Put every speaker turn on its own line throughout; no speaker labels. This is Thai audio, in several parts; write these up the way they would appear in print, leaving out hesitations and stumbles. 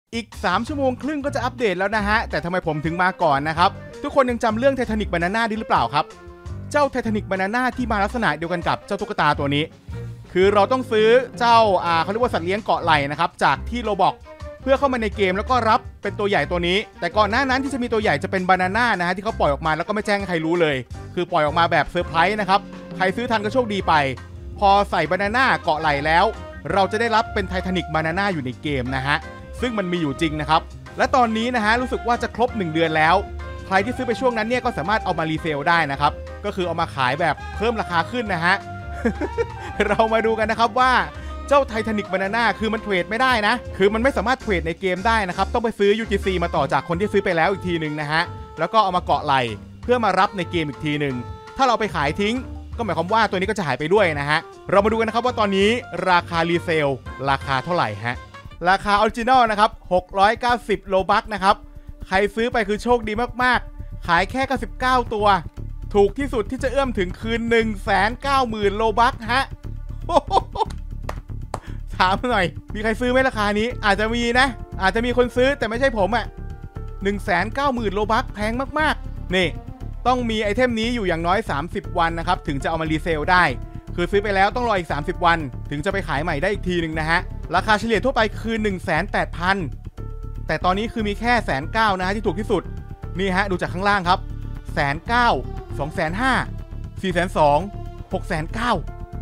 อีก3 ชั่วโมงครึ่งก็จะอัปเดตแล้วนะฮะแต่ทำไมผมถึงมาก่อนนะครับทุกคนยังจำเรื่องไททานิกบานาน่าได้หรือเปล่าครับเจ้าไททานิกบานาน่าที่มาลักษณะเดียวกันกับเจ้าตุ๊กตาตัวนี้คือเราต้องซื้อเจ้าเขาเรียกว่าสัตว์เลี้ยงเกาะไหล่นะครับจากที่โรบอกเพื่อเข้ามาในเกมแล้วก็รับเป็นตัวใหญ่ตัวนี้แต่ก่อนหน้านั้นที่จะมีตัวใหญ่จะเป็นบานาน่านะฮะที่เขาปล่อยออกมาแล้วก็ไม่แจ้งให้ใครรู้เลยคือปล่อยออกมาแบบเซอร์ไพรส์นะครับใครซื้อทันก็โชคดีไปพอใส่บานาน่าเกาะไหล่แล้วเราจะได้รับเป็นไททานิกบานาน่าอยู่ในเกมนะฮะซึ่งมันมีอยู่จริงนะครับและตอนนี้นะฮะรู้สึกว่าจะครบ1 เดือนแล้วใครที่ซื้อไปช่วงนั้นเนี่ยก็สามารถเอามารีเซลได้นะครับก็คือเอามาขายแบบเพิ่มราคาขึ้นนะฮะ เรามาดูกันนะครับว่าเจ้าไททานิกบานาน่าคือมันเทรดไม่ได้นะคือมันไม่สามารถเทรดในเกมได้นะครับต้องไปซื้อ UGC มาต่อจากคนที่ซื้อไปแล้วอีกทีหนึ่งนะฮะแล้วก็เอามาเกาะไหล่เพื่อมารับในเกมอีกทีหนึ่งถ้าเราไปขายทิ้งก็หมายความว่าตัวนี้ก็จะหายไปด้วยนะฮะเรามาดูกันนะครับว่าตอนนี้ราคารีเซลราคาเท่าไหร่ฮะราคาออริจินอลนะครับ690โลบัคนะครับใครซื้อไปคือโชคดีมากๆขายแค่99ตัวถูกที่สุดที่จะเอื้อมถึงคืน 190,000 โลบัคฮะ ถามหน่อยมีใครซื้อไหมราคานี้อาจจะมีนะอาจจะมีคนซื้อแต่ไม่ใช่ผมอ่ะ 190,000 โลบัคแพงมากๆนี่ต้องมีไอเทมนี้อยู่อย่างน้อย30 วันนะครับถึงจะเอามารีเซลได้คือซื้อไปแล้วต้องรออีก30 วันถึงจะไปขายใหม่ได้อีกทีหนึ่งนะฮะราคาเฉลี่ยทั่วไปคือ 180,000 แต่ตอนนี้คือมีแค่190,000นะฮะที่ถูกที่สุดนี่ฮะดูจากข้างล่างครับ190,000 250,000 420,000 690,000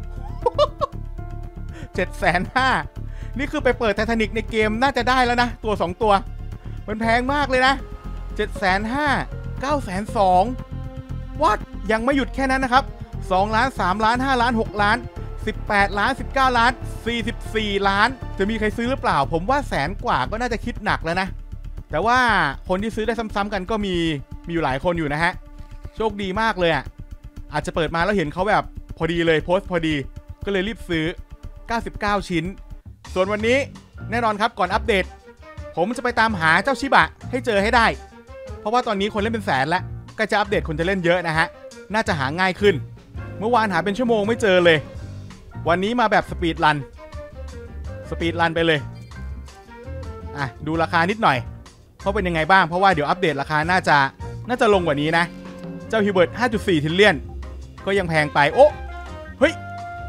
750,000นี่คือไปเปิดไททานิกในเกมน่าจะได้แล้วนะตัว2ตัวมันแพงมากเลยนะ750,000 920,000วัดยังไม่หยุดแค่นั้นนะครับ2 ล้าน3 ล้าน5 ล้าน6 ล้าน18 ล้าน19 ล้าน44 ล้านจะมีใครซื้อหรือเปล่าผมว่า100,000 กว่าก็น่าจะคิดหนักแล้วนะแต่ว่าคนที่ซื้อได้ซ้ำๆกันก็มีอยู่หลายคนอยู่นะฮะโชคดีมากเลยอ่ะอาจจะเปิดมาแล้วเห็นเขาแบบพอดีเลยโพสต์พอดีก็เลยรีบซื้อ99 ชิ้นส่วนวันนี้แน่นอนครับก่อนอัปเดตผมจะไปตามหาเจ้าชิบะให้เจอให้ได้เพราะว่าตอนนี้คนเล่นเป็นแสนแล้วก็จะอัปเดตคนจะเล่นเยอะนะฮะน่าจะหาง่ายขึ้นเมื่อวานหาเป็นชั่วโมงไม่เจอเลยวันนี้มาแบบสปีดรันไปเลยดูราคานิดหน่อยเพราะเป็นยังไงบ้างเพราะว่าเดี๋ยวอัปเดตราคาน่าจะลงกว่านี้นะเจ้าฮิวเบิร์ต 5.4 ทิลเลียนก็ยังแพงไปโอ้เฮ้ย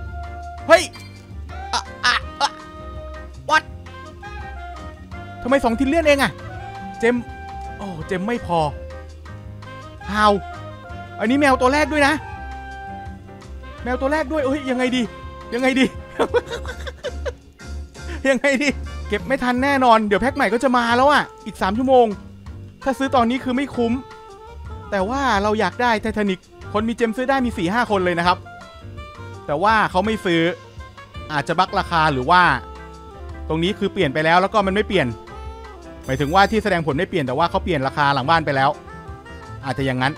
วัดทำไม2 ทิลเลียนเองอะเจมไม่พอฮาวอันนี้แมวตัวแรกด้วยนะแมวตัวแรกด้วยเอ้ยยังไงดี ยังไงดี เก็บไม่ทันแน่นอนเดี๋ยวแพ็คใหม่ก็จะมาแล้วอ่ะอีก3 ชั่วโมงถ้าซื้อตอนนี้คือไม่คุ้มแต่ว่าเราอยากได้ไททานิกคนมีเจมซื้อได้มี 4-5 คนเลยนะครับแต่ว่าเขาไม่ซื้ออาจจะบั๊กราคาหรือว่าตรงนี้คือเปลี่ยนไปแล้วก็มันไม่เปลี่ยนหมายถึงว่าที่แสดงผลไม่เปลี่ยนแต่ว่าเขาเปลี่ยนราคาหลังบ้านไปแล้วอาจจะอย่างนั้น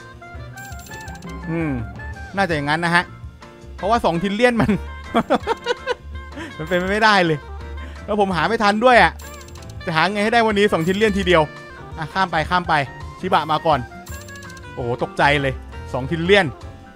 น่าจะอย่างนั้นนะฮะเพราะว่า2 ทิลเลียนมัน มันเป็นไม่ได้เลยแล้วผมหาไม่ทันด้วยอ่ะจะหาไงให้ได้วันนี้2 ทิลเลียนทีเดียวข้ามไปชิบะมาก่อนโอ้โหตกใจเลย2 ทิลเลียน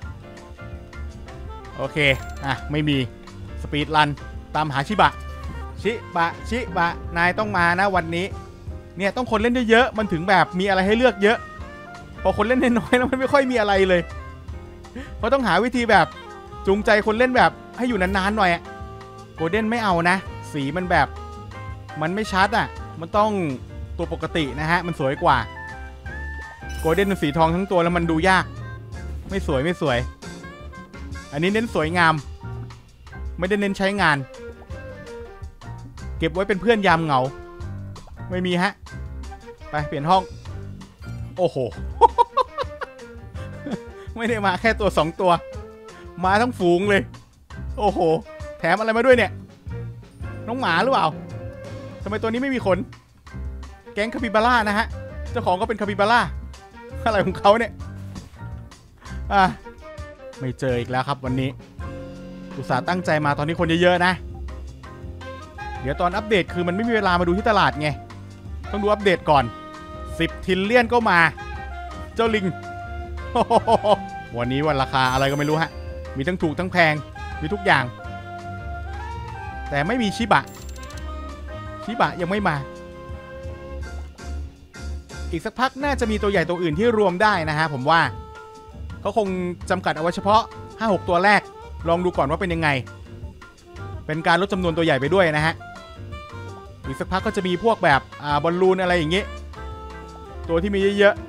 โอเคไม่มีสปีดรันตามหาชิบะนายต้องมานะวันนี้เนี่ยต้องคนเล่นเยอะๆมันถึงแบบมีอะไรให้เลือกเยอะพอคนเล่นน้อยๆแล้วมันไม่ค่อยมีอะไรเลยเพราะต้องหาวิธีแบบจูงใจคนเล่นแบบให้อยู่นานๆหน่อยโกลเด้นไม่เอานะสีมันแบบมันไม่ชัดมันต้องตัวปกตินะฮะมันสวยกว่าโกลเด้นเป็นสีทองทั้งตัวแล้วมันดูยากไม่สวยอันนี้เน้นสวยงามไม่ได้เน้นใช้งานเก็บไว้เป็นเพื่อนยามเหงาไม่มีฮะไปเปลี่ยนห้องโอ้โห ไม่ได้มาแค่ตัว2 ตัวมาทั้งฝูงเลยโอ้โหแถมอะไรมาด้วยเนี่ยน้องหมาหรือเปล่าทำไมตัวนี้ไม่มีขนแก๊งคาปิบาร่านะฮะเจ้าของก็เป็นคาปิบาร่าอะไรของเขาเนี่ยไม่เจออีกแล้วครับวันนี้อุตส่าห์ตั้งใจมาตอนนี้คนเยอะๆนะเดี๋ยวตอนอัปเดตคือมันไม่มีเวลามาดูที่ตลาดไงต้องดูอัปเดตก่อน10 ทิลเลียนก็มาเจ้าลิง วันนี้วันราคาอะไรก็ไม่รู้ฮะมีทั้งถูกทั้งแพงมีทุกอย่างแต่ไม่มีชิบะยังไม่มาอีกสักพักน่าจะมีตัวใหญ่ตัวอื่นที่รวมได้นะฮะผมว่าเขาคงจำกัดเอาไว้เฉพาะ 5-6 ตัวแรกลองดูก่อนว่าเป็นยังไงเป็นการลดจำนวนตัวใหญ่ไปด้วยนะฮะอีกสักพักก็จะมีพวกแบบบอลลูนอะไรอย่างเงี้ยตัวที่มีเยอะ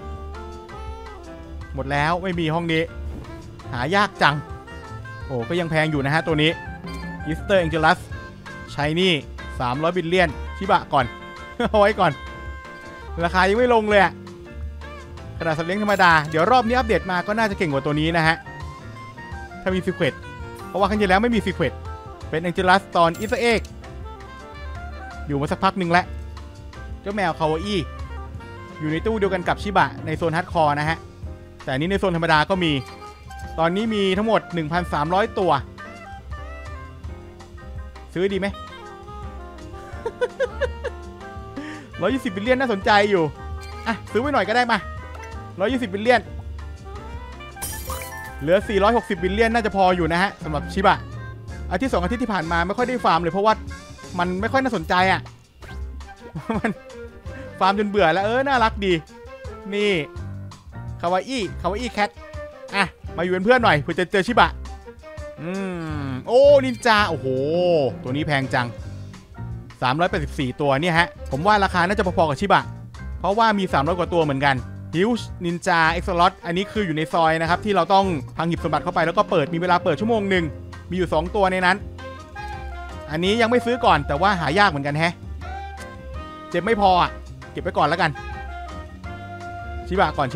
ๆหมดแล้วไม่มีห้องนี้หายากจังโอ้ก็ยังแพงอยู่นะฮะตัวนี้อีสเตอร์แองเจลัสใช้นี่300บิลเลียนชิบะก่อน เอาไว้ก่อนราคายังไม่ลงเลยขนาดสัตว์เลี้ยงธรรมดาเดี๋ยวรอบนี้อัปเดตมาก็น่าจะเก่งกว่าตัวนี้นะฮะถ้ามีซีเครตเพราะว่าครั้งที่แล้วไม่มีซีเครตเป็นแองเจลัสตอนอิสเอ็กอยู่มาสักพักหนึ่งแล้วเจ้าแมวคาวาอี้อยู่ในตู้เดียวกันกับชิบะในโซนฮาร์ดคอร์นะฮะแต่นี้ในโซนธรรมดาก็มีตอนนี้มีทั้งหมด 1,300 ตัวซื้อดีไหม 120 บิลเลียนน่าสนใจอยู่อ่ะซื้อไว้หน่อยก็ได้มา120 บิลเลียนเหลือ460 บิลเลียนน่าจะพออยู่นะฮะสำหรับชิบะอาทิตย์2 อาทิตย์ที่ผ่านมาไม่ค่อยได้ฟาร์มเลยเพราะว่ามันไม่ค่อยน่าสนใจอ่ะ มันฟาร์มจนเบื่อแล้วน่ารักดีนี่คาวาอี้แคทอ่ะมาอยู่เป็นเพื่อนหน่อยเพื่อจะเจอชิบะโอ้นินจาโอ้โหตัวนี้แพงจัง384ตัวเนี่ยฮะผมว่าราคาน่าจะพอๆกับชิบะเพราะว่ามี300กว่าตัวเหมือนกันฮิวช์นินจาเอ็กซ์ลอตอันนี้คืออยู่ในซอยนะครับที่เราต้องพังหยิบสมบัติเข้าไปแล้วก็เปิดมีเวลาเปิดชั่วโมงหนึ่งมีอยู่2ตัวในนั้นอันนี้ยังไม่ซื้อก่อนแต่ว่าหายากเหมือนกันแฮะเจ็บไม่พออ่ะเก็บไว้ก่อนแล้วกันชิบะก่อน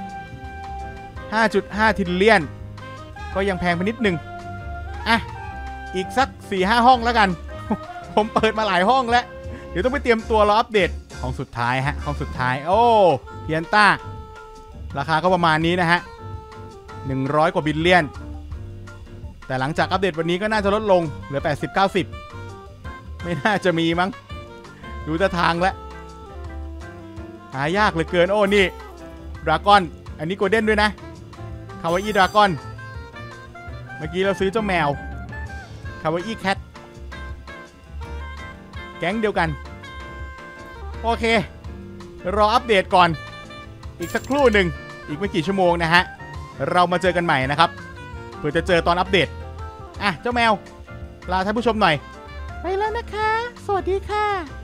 5.5 ทิลเลียนก็ยังแพงไปนิดนึงอ่ะอีกสัก 4-5 ห้องแล้วกัน ผมเปิดมาหลายห้องแล้วเดี๋ยวต้องไปเตรียมตัวรออัปเดตห้องสุดท้ายฮะห้องสุดท้ายโอ้เพียนต้าราคาก็ประมาณนี้นะฮะ100 กว่าบิลเลียนแต่หลังจากอัปเดตวันนี้ก็น่าจะลดลงเหลือ80-90ไม่น่าจะมีมั้งดูท่าทางแล้วหายากเหลือเกินโอ้นี่ดราก้อนอันนี้โกลเด้นด้วยนะคาวาอี้ดราก้อนเมื่อกี้เราซื้อเจ้าแมวคาวาอี้แคทแก๊งเดียวกันโอเครออัปเดตก่อนอีกสักครู่หนึ่งอีกไม่กี่ชั่วโมงนะฮะเรามาเจอกันใหม่นะครับเพื่อจะเจอตอนอัปเดตอ่ะเจ้าแมวลาท่านผู้ชมหน่อยไปแล้วนะคะสวัสดีค่ะ